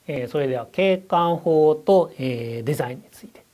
それでは景観法とデザインについて。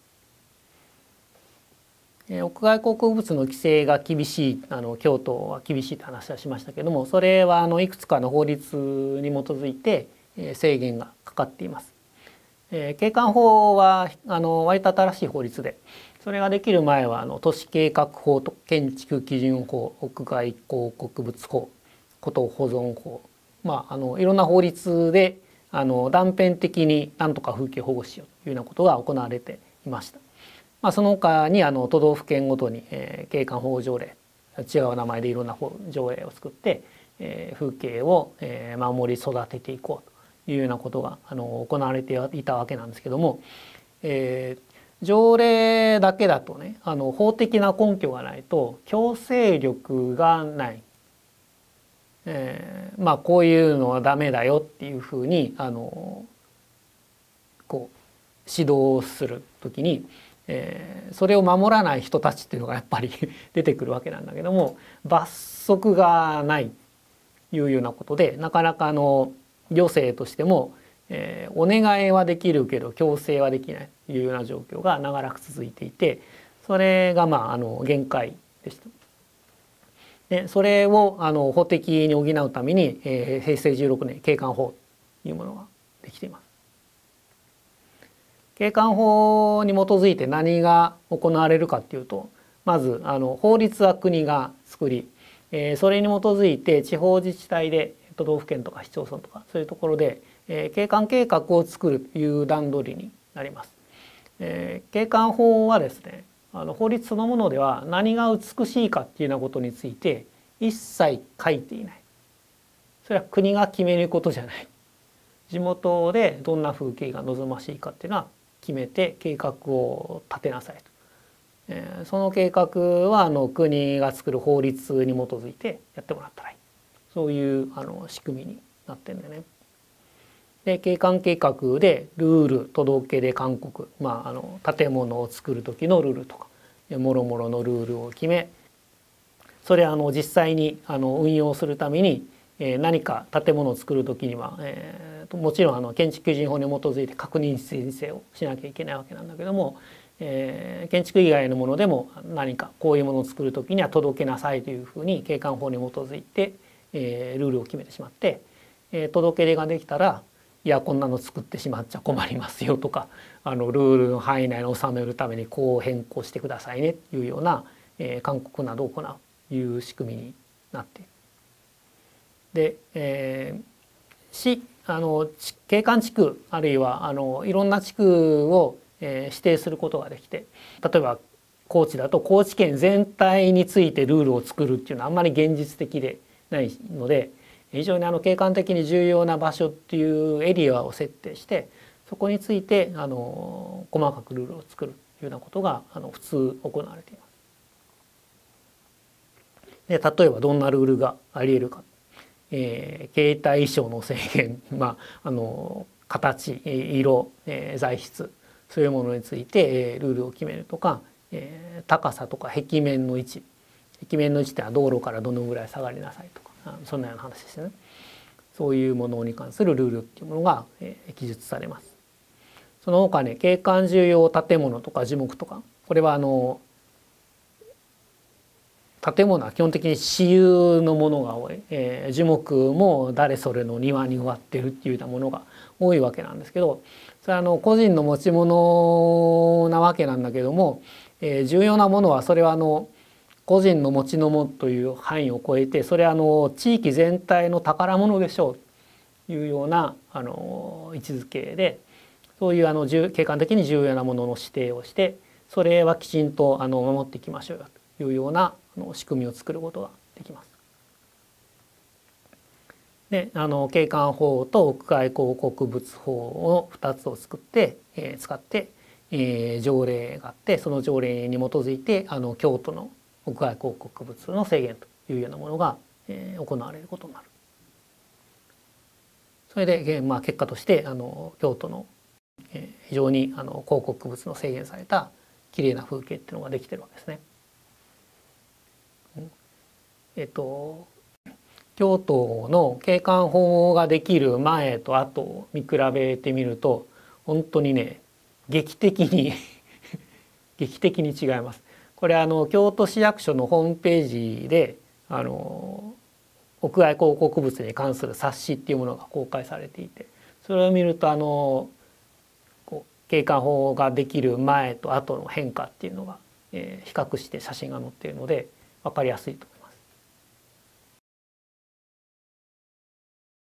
屋外広告物の規制が厳しい京都は厳しいって話はしましたけども、それはいくつかの法律に基づいて制限がかかっています。景観法は割と新しい法律で、それができる前は都市計画法と建築基準法、屋外広告物法、こと保存法、いろんな法律で断片的に何とか風景保護しようというようなことが行われていました。その他に都道府県ごとに景観保護条例、違う名前でいろんな条例を作って風景を守り育てていこうというようなことが行われていたわけなんですけども、条例だけだとね、法的な根拠がないと強制力がない、こういうのはダメだよっていうふうにこう指導するときに、それを守らない人たちっていうのがやっぱり出てくるわけなんだけども、罰則がないというようなことで、なかなか行政としても、お願いはできるけど強制はできないというような状況が長らく続いていて、それが限界でした。でそれを法的に補うために、平成16年景観法というものができています。景観法に基づいて何が行われるかっていうと、まず法律は国が作り、それに基づいて地方自治体で都道府県とか市町村とかそういうところで景観計画を作るという段取りになります。景観法はですね、法律そのものでは何が美しいかっていうようなことについて一切書いていない。それは国が決めることじゃない。地元でどんな風景が望ましいかっていうのは決めて計画を立てなさいと。その計画は国が作る法律に基づいてやってもらったらいい。そういう仕組みになってるんだよね。で景観計画でルール、届け出勧告、建物を作る時のルールとかもろもろのルールを決め、それ実際に運用するために何か建物を作る時には、もちろん建築基準法に基づいて確認申請をしなきゃいけないわけなんだけども、建築以外のものでも何かこういうものを作る時には届けなさいというふうに景観法に基づいてルールを決めてしまって、届け出ができたらいやこんなの作ってしまっちゃ困りますよとか、ルールの範囲内に収めるためにこう変更してくださいねというような勧告などを行うという仕組みになっている。で、景観地区あるいはいろんな地区を指定することができて、例えば高知だと高知県全体についてルールを作るっていうのはあんまり現実的でないので、非常に景観的に重要な場所っていうエリアを設定して、そこについて細かくルールを作るというようなことが普通行われています。で例えばどんなルールがありえるか。形態衣装の制限、形、色、材質、そういうものについてルールを決めるとか、高さとか壁面の位置、壁面の位置ってのは道路からどのぐらい下がりなさいとか、そんなような話ですね。そういうものに関するルールっていうものが記述されます。その他ね、景観重要建物とか樹木とか、これは建物は基本的に私有のものが多い、樹木も誰それの庭に植わってるっていうようなものが多いわけなんですけど、それは個人の持ち物なわけなんだけども、重要なものはそれは個人の持ち物という範囲を超えて、それは地域全体の宝物でしょうというような位置づけで、そういう景観的に重要なものの指定をして、それはきちんと守っていきましょうよというような仕組みを作ることができます。で景観法と屋外広告物法を2つを作って、使って、条例があって、その条例に基づいて京都の屋外広告物の制限というようなものが、行われることになる。それで、結果として京都の、非常に広告物の制限されたきれいな風景っていうのができてるわけですね。 京都の景観法ができる前と後を見比べてみると本当にね劇的に劇的に違います。これ京都市役所のホームページで屋外広告物に関する冊子っていうものが公開されていて、それを見ると景観法ができる前と後の変化っていうのが、比較して写真が載っているので分かりやすいと